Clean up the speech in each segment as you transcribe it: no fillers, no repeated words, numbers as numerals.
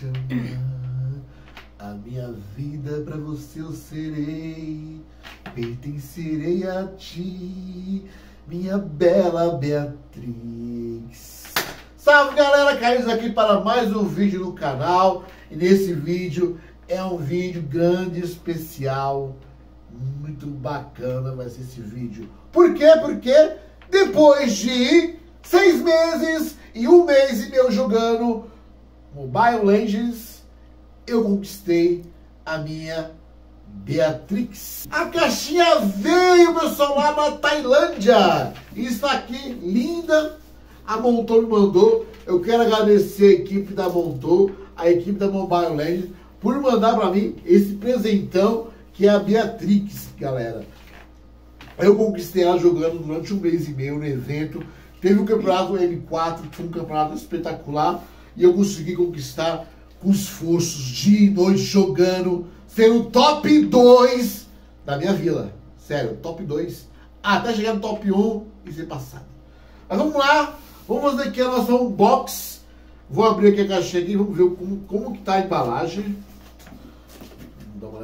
te amar. A minha vida pra você eu serei, pertencerei a ti, minha bela Beatrix. Salve galera, Carlos aqui para mais um vídeo no canal. E nesse vídeo é um vídeo grande, especial, muito bacana vai ser esse vídeo. Por quê? Porque depois de 6 meses e 1 mês e meio jogando Mobile Legends, eu conquistei a minha Beatrix. A caixinha veio, pessoal, lá na Tailândia. E está aqui, linda. A Montou me mandou. Eu quero agradecer a equipe da Montou, a equipe da Mobile Legends, por mandar para mim esse presentão que é a Beatrix, galera. Eu conquistei ela jogando durante 1 mês e meio no evento. Teve o campeonato M4, que foi um campeonato espetacular. E eu consegui conquistar com esforços, dia e noite jogando, sendo top 2 da minha vila. Sério, top 2. Até chegar no top 1 e ser passado. Mas vamos lá, vamos fazer aqui a nossa unbox. Vou abrir aqui a caixinha aqui, vamos ver como que tá a embalagem. Vamos dar uma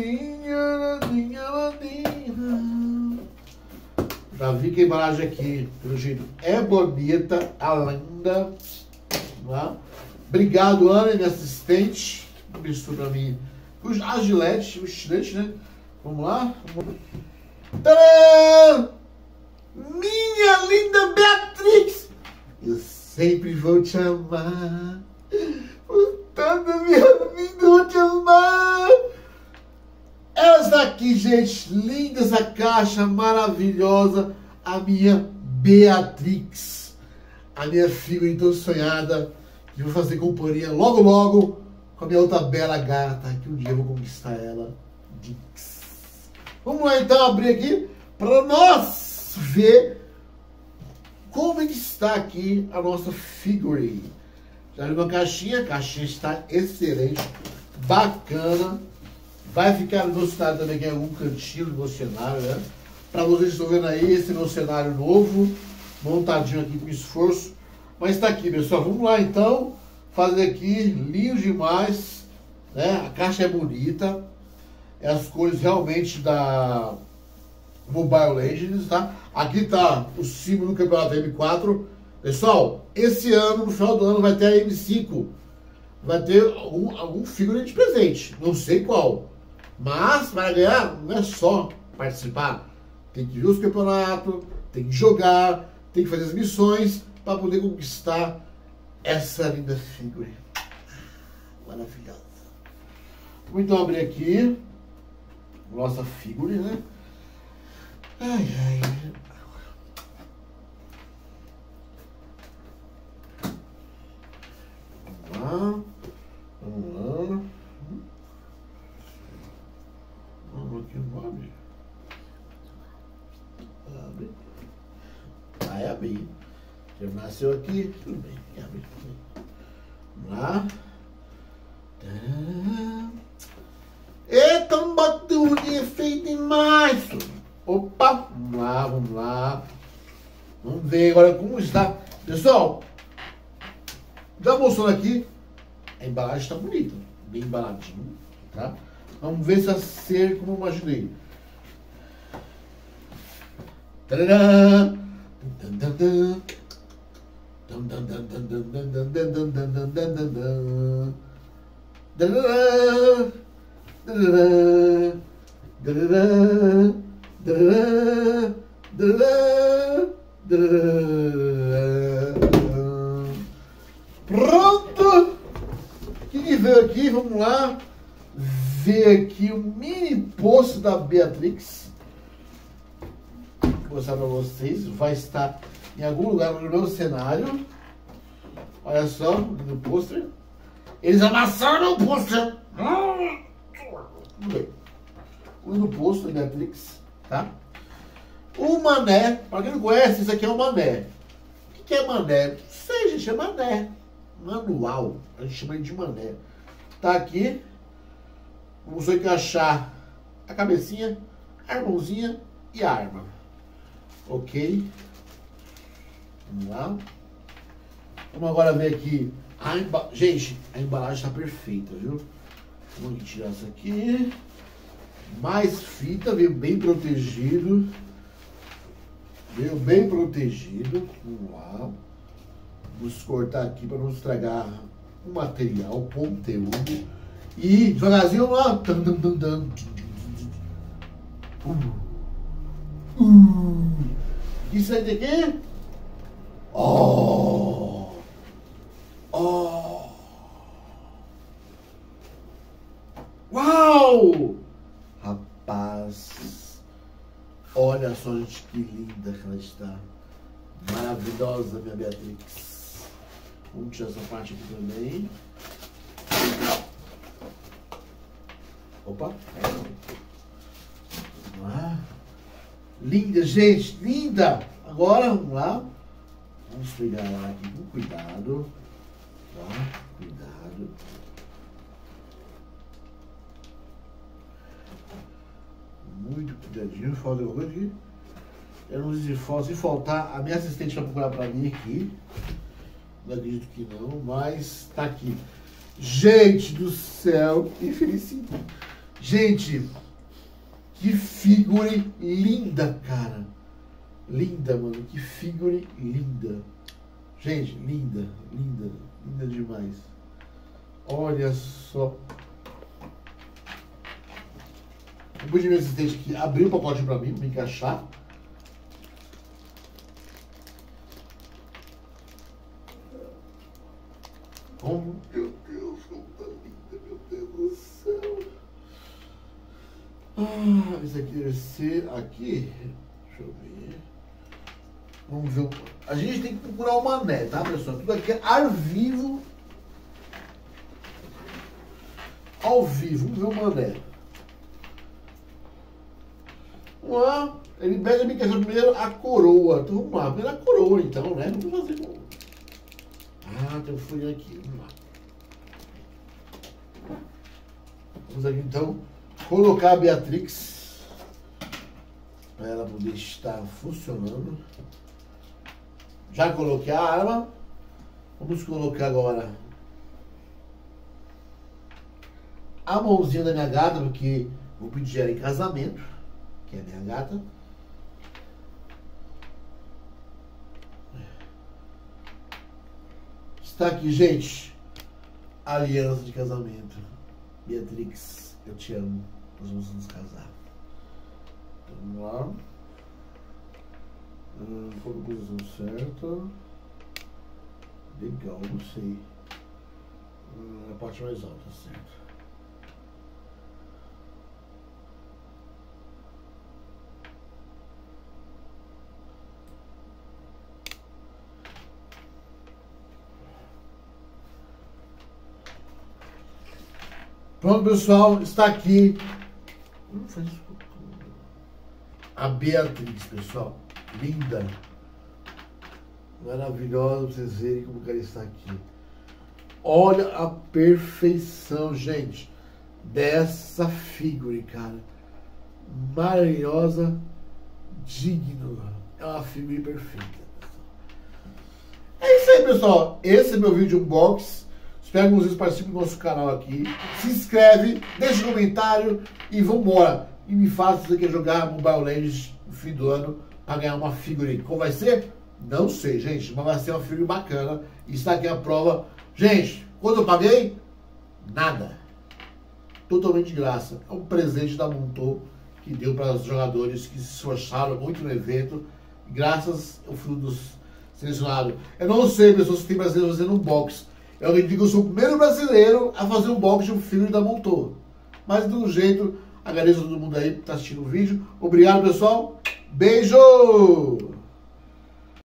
olhadinha. Já vi que a embalagem aqui, pelo jeito, é bonita, a linda. Vamos lá. Obrigado, Ana, minha assistente. Mistura pra mim a Gillette, o estilete, né? Vamos lá. Tadã! Minha linda Beatrix! Eu sempre vou te amar. Por toda a minha vida eu vou te amar. Essa aqui, gente, linda essa caixa maravilhosa. A minha Beatrix. A minha filha então sonhada. E vou fazer companhia logo, logo com a minha outra bela gata, que um dia eu vou conquistar ela. Dix. Vamos lá então abrir aqui para nós ver como é que está aqui a nossa figurine. Já viu uma caixinha? A caixinha está excelente, bacana. Vai ficar no meu cenário também, que é algum cantinho do meu cenário, né? Para vocês que estão vendo aí, esse é meu cenário novo, montadinho aqui com esforço. Mas tá aqui, pessoal. Vamos lá, então. Fazer aqui. Lindo demais. Né? A caixa é bonita. É as cores realmente da Mobile Legends, tá? Aqui tá o símbolo do campeonato M4. Pessoal, esse ano, no final do ano, vai ter a M5. Vai ter algum figurine de presente. Não sei qual. Mas, para ganhar, não é só participar. Tem que ver os campeonatos, tem que jogar, tem que fazer as missões, para poder conquistar essa linda figura maravilhosa. Vou então abrir aqui nossa figura, né? Ai, ai. Vamos lá. Vamos lá. Vamos aqui, não abre. Abre. Vai abrir. Já nasceu aqui, tudo bem. Vamos lá. Eita, um barulho feio demais. Opa, vamos lá, vamos lá. Vamos ver agora como está. Pessoal, já mostrando aqui, a embalagem está bonita, bem embaladinho, tá? Vamos ver se vai ser como eu imaginei. Tadã! Pronto! O que veio aqui? Vamos lá ver aqui o mini post da Beatrix. Vou mostrar para vocês. Vai estar em algum lugar no meu cenário. Olha só, no pôster. Eles amassaram o pôster. Tudo bem. No pôster da Beatrix, tá? O mané, para quem não conhece, isso aqui é um mané. O que é mané? Não sei, gente, é mané. Manual. A gente chama de mané. Tá aqui. Vamos encaixar a cabecinha, a mãozinha e a arma. Ok. Vamos lá. Vamos agora ver aqui Gente, a embalagem tá perfeita, viu? Vamos tirar isso aqui. Mais fita, veio bem protegido. Veio bem protegido. Vamos lá. Vamos cortar aqui para não estragar o material, o conteúdo. E devagarzinho, vamos lá. Isso aí daqui? Oh! Oh! Uau! Rapaz! Olha só, gente, que linda que ela está. Maravilhosa, minha Beatrix. Vamos tirar essa parte aqui também. Opa! Vamos lá. Linda, gente, linda! Agora, vamos lá. Vamos pegar ela aqui com cuidado. Tá? Cuidado. Muito cuidadinho. Falta alguma coisa aqui? Eu não sei se faltar, a minha assistente vai procurar pra mim aqui. Não acredito que não, mas tá aqui. Gente do céu, que felicidade. Gente, que figure linda, cara. Linda, mano. Que figure linda. Gente, linda, linda, linda demais. Olha só. Eu vou pedir meu assistente aqui abrir o pacote pra mim, me encaixar. Oh, meu Deus, como tá linda, meu Deus do céu. Ah, isso aqui deve ser aqui. Deixa eu ver. Vamos ver. A gente tem que procurar o mané, tá, pessoal? Tudo aqui é ar vivo. Ao vivo. Vamos ver o mané. Vamos lá. Ele pede a minha questão primeiro a coroa. Então vamos lá. Primeiro a coroa, então, né? Vamos fazer com. Ah, tem um furinho aqui. Vamos lá. Vamos aqui então colocar a Beatrix para ela poder estar funcionando. Já coloquei a arma. Vamos colocar agora a mãozinha da minha gata, porque vou pedir ela em casamento, que é a minha gata. Está aqui, gente, a aliança de casamento. Beatrix, eu te amo. Nós vamos nos casar. Então, vamos lá. Qual a posição certa? Legal, não sei. A parte mais alta, certo. Pronto, pessoal, está aqui a Beatrix, pessoal. Linda. Maravilhosa, pra vocês verem como que ela está aqui. Olha a perfeição, gente, dessa figure, cara. Maravilhosa, digno. É uma figure perfeita, pessoal. É isso aí, pessoal. Esse é meu vídeo unboxing. Espero que vocês participem do nosso canal aqui. Se inscreve, deixa um comentário e vambora. E me faça se você quer jogar Mobile Legends no fim do ano para ganhar uma figure. Como vai ser? Não sei, gente, mas vai ser uma figure bacana. E está aqui a prova. Gente, quando eu paguei? Nada. Totalmente de graça. É um presente da Montou que deu para os jogadores que se esforçaram muito no evento. Graças ao fruto dos selecionados. Eu não sei, pessoas, se tem brasileiros fazendo unboxing. Eu acredito que eu sou o primeiro brasileiro a fazer um box de um filme da Montou. Mas de um jeito, agradeço a todo mundo aí que está assistindo o vídeo. Obrigado, pessoal. Beijo!